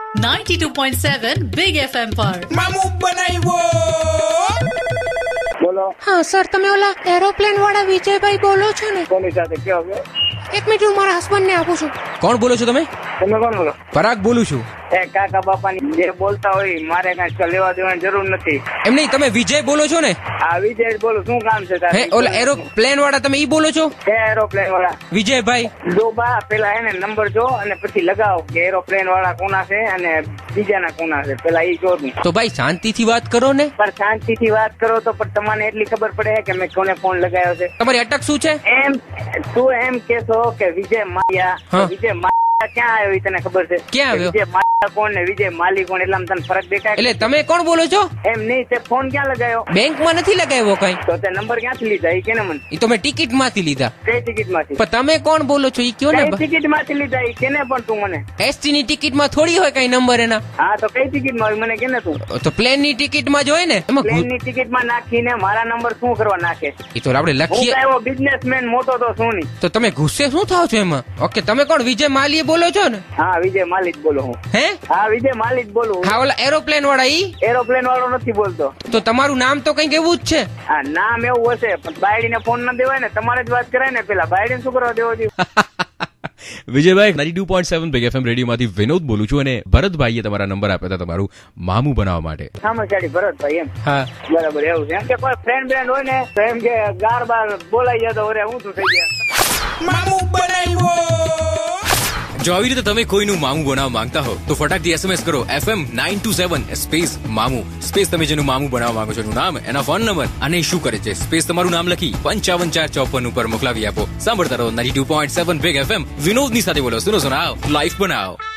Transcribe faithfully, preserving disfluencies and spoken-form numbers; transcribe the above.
Ninety two point seven big FM પર મામુ બનાવ્યો. બોલો. હા સર, તમે ઓલા એરોપ્લેન વાળા વિજયભાઈ બોલો છો ને? કોની સાથે કેવો કે? એક મિનિટ, હું મારા હસબન્ડ ને આપું છું. કોણ બોલો છો તમે? તમે કોણ બોલો? પરાગ બોલું છું. એ કાકા બાપાની જે બોલતા હોય મારે કઈ લેવા દેવાની જરૂર નથી. એમ નહીં, તમે વિજય બોલો છો ને? હા વિજય બોલું. શું કામ છે તારે? હે, ઓલા એરોપ્લેન વાળા તમે ઈ બોલો છો? એ એરોપ્લેન વાળા વિજયભાઈ જો બા પેલા એને નંબર જો અને પછી લગાવો કે એરોપ્લેન વાળા કોના છે અને બીજાના કોના છે, પેલા ઈ જો. તો ભાઈ શાંતિથી વાત કરો ને. પણ શાંતિથી વાત કરો તો પણ તમને એટલી ખબર પડે કે મેં કોને ફોન લગાવ્યો છે. તમારી અટક શું છે? એમ તું એમ કેશો કે વિજય માયા, હા. વિજય માયા ક્યાં આવ્યો એ તને ખબર છે? ક્યાં આવ્યો? વિજય માયા કોણ ને વિજય માલી કોણ, એટલામાં તને ફરક દેખાય? એટલે તમે કોણ બોલો છો? એમ નહીં, તે ફોન ક્યાં લગાવ્યો? બેંકમાં નથી લગાવ્યો કઈ. તો તે નંબર ક્યાંથી લીધા એ કેને મને? ઈ તો મેં ટિકિટ માંથી લીધા. કઈ ટિકિટ માંથી? પણ તમે કોણ બોલો છો ઈ કયો ને. કઈ ટિકિટ માંથી લીધા એ કેને પણ તું મને? એસટી ની ટિકિટ માં થોડી હોય કઈ નંબર એના. હા તો કઈ ટિકિટ માં મને કેને તું? તો પ્લેન ની ટિકિટ માં જ હોય ને. એમાં પ્લેન ની ટિકિટ માં નાખીને મારા નંબર શું કરવા નાખે? ઈ તો આપણે હું લખીએ. એવો બિઝનેસમેન મોટો તો શું નહીં. તો તમે ગુસ્સે શું થાવ છો એમાં? ઓકે, તમે કોણ? વિજય માલી બોલો છો ને? હા વિજય માલી જ બોલું હું. હે? હા વિજય માલી જ બોલું. હા, ઓલા એરોપ્લેન વાળા ઈ? એરોપ્લેન વાળો નથી બોલતો. તો તમારું નામ તો કઈક એવું જ છે. હા નામ એવું હશે પણ બાયડીને ફોન ના દેવાય ને, તમારે જ વાત કરાય ને. પેલા બાયડીને શું કરવા દેવો જોઈએ? Vijaybhai, ninety two point seven big FM રેડિયોમાંથી વિનોદ બોલું છું અને ભરતભાઈએ તમારા નંબર આપ્યા હતા તમારું મામું બનાવવા માટે. સામસાડી ભરતભાઈ એમ? હા બરાબર, એવું છે. એમ કે કોઈ ફ્રેન્ડ બ્રેન્ડ હોય ને તો એમ કે ગાર બાર બોલાઈ જાય તો હું શું થઈ ગયા? મામુ બનાવ્યો. જો આવી રીતે તમે કોઈનું મામું બનાવવા માંગતા હો તો ફટાકથી એસએમએસ કરો FM nine two seven space મામું સ્પેસ તમે જેનું મામું બનાવવા માંગો છો એનું નામ, એના ફોન નંબર અને શું કરે છે સ્પેસ તમારું નામ લખી પંચાવન ચાર ચોપન ઉપર મોકલાવી આપો. સાંભળતા રહો ninety two point seven big FM. વિનોદની સાથે બોલો. સુનો સુનાઓ, લાઈફ બનાવો.